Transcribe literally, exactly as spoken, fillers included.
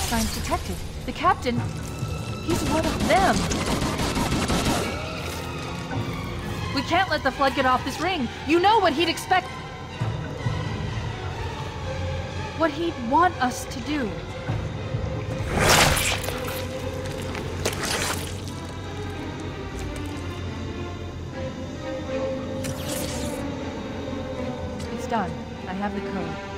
signs detected. The captain, he's one of them. We can't let the Flood get off this ring. You know what he'd expect. What he'd want us to do. It's done. I have the code.